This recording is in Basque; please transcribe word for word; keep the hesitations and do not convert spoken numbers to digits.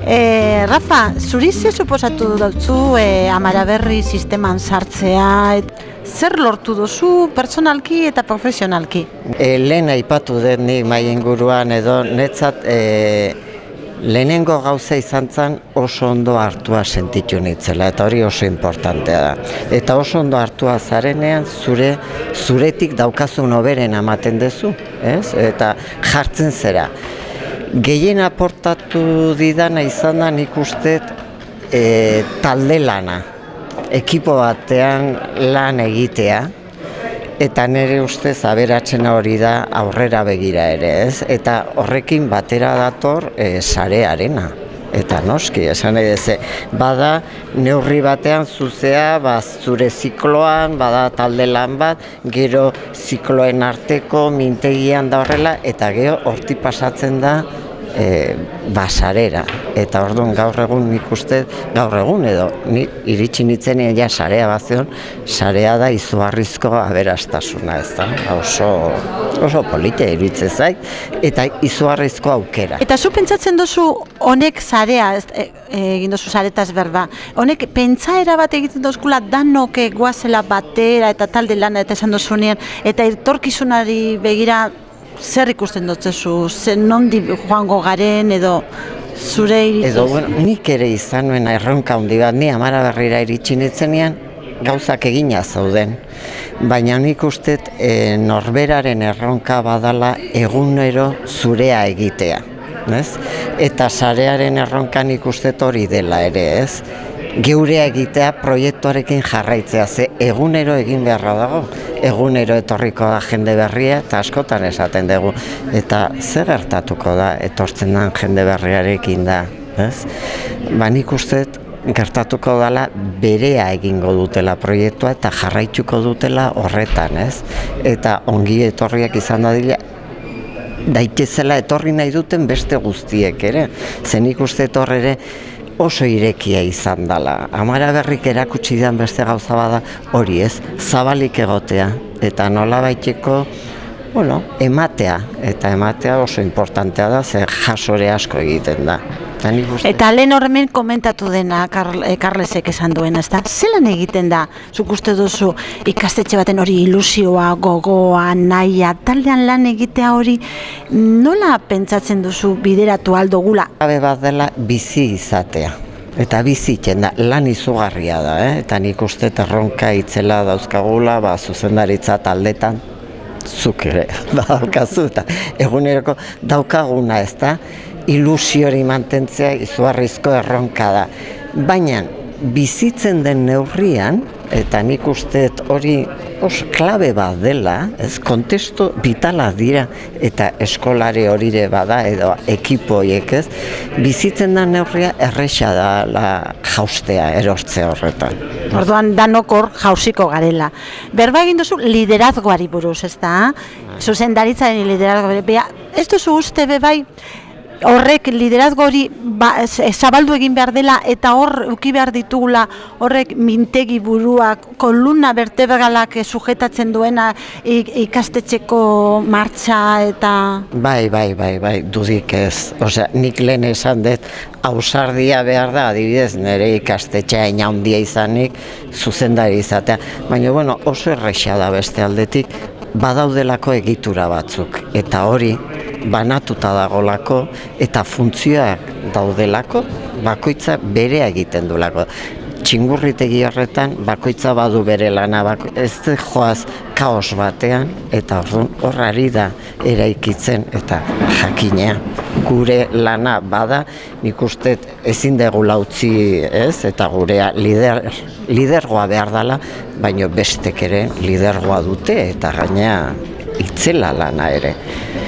E, Rafa, zuri ze suposatu dutzu e, Amaraberri sisteman sartzea, et, zer lortu duzu personalki eta profesionalki? E, lehen aipatu dut nik mai inguruan edo netzat e, lehenengo gauza izan zen oso ondo hartua sentitu nitzela, eta hori oso importantea da. Eta oso ondo hartua zarenean zure zuretik daukazun hoberen ematen duzu, ez? Eta jartzen zera. Gehien aportatu didana izan da nik uste e, talde lana, ekipo batean lan egitea, eta nire ustez aberatsena hori da aurrera begira ere, ez? Eta horrekin batera dator e, sarearena. Eta noski, esan nahi deze, bada neurri batean zuzea, ba, zure zikloan, bada talde lan bat, gero zikloen arteko mintegian da horrela, eta gero horti pasatzen da e, basarera. Eta orduan gaur egun nik uste, gaur egun edo, ni iritsi nitzenean ja sarea bazion, sarea da izugarrizko aberastasuna, ez da, oso, oso politia iritze zait, eta izugarrizko aukera. Eta zu pentsatzen duzu honek sarea, ez, e, egin duzu saretaz berba, honek pentsaera bat egiten duzkula danok goazela batera eta talde lana eta esan duzunean, eta etorkizunari begira zer ikusten dutzezu, zer nondi joango garen edo zure iritzez? Edo, bueno, nik ere izan nuen erronka handi bat, ni Amaraberrira iritsi nitzenean gauzak egina zauden. Baina nik uste e, norberaren erronka badala egunero zurea egitea. Ez? Eta sarearen erronka nik uste hori dela ere, ez? Geurea egitea proiektuarekin jarraitzea, ze egunero egin beharra dago, egunero etorriko da jende berria eta askotan esaten dugu. Eta zer gertatuko da etortzen den jende berriarekin da, ez? Ba nik uste gertatuko dela berea egingo dutela proiektua eta jarraituko dutela horretan, ez? Eta ongi etorriak izan dadila, daitezela etorri nahi duten beste guztiek ere. Zen nik uste ere oso irekia izan dela. Amaraberrik erakutsi dian beste gauza bada hori ez, zabalik egotea eta nolabaiteko, bueno, ematea, eta ematea oso importantea da, ze jasore asko egiten da. Eta, eta lehen horremen komentatu dena Karlesek esan duena, ez da? Zelan egiten da, zuk uste duzu ikastetxe baten hori ilusioa, gogoa, nahia, taldean lan egitea hori, nola pentsatzen duzu bideratu aldogula? Gabe bat dela bizi izatea. Eta bizitzen da, lan izugarria da, eh? Eta nik uste erronka itzela dauzkagula, ba, zuzendaritza taldetan, zuk ere, badaukazu, eta eguneroko daukaguna, ez da? Ilusiori mantentzea izugarrizko erronka da. Baina, bizitzen den neurrian, eta nik uste hori oso klabe bat dela, ez, kontestu bitala dira, eta eskolari horire bada, edo ekipoiek ez, bizitzen den neurria erresa da la jaustea, erortzea horretan. Orduan danok hor jausiko garela. Berba egin duzu liderazgoari buruz, ez da? Zuzendaritzaren liderazgoari. Bea, ez duzu uste be bai, horrek liderazgo hori ba, zabaldu egin behar dela eta hor uki behar ditugula horrek mintegi buruak, kolumna vertebralak sujetatzen duena ikastetxeko martxa eta... Bai, bai, bai, bai, dudik ez. Osea, nik lehen esan dut, ausardia behar da, adibidez, nire ikastetxea ina handia izanik, zuzendari izatea. Baina, bueno, oso erresa da beste aldetik, badaudelako egitura batzuk, eta hori banatuta dagolako eta funtzioak daudelako, bakoitza bere egiten dulako. Txingurritegi horretan bakoitza badu bere lana, bako, ez joaz kaos batean, eta hor ari da eraikitzen eta jakinea. Gure lana bada, nik uste ezin degula utzi, ez, eta gurea lider, lidergoa behar dela, baina bestek ere lidergoa dute eta gainea itzela lana ere.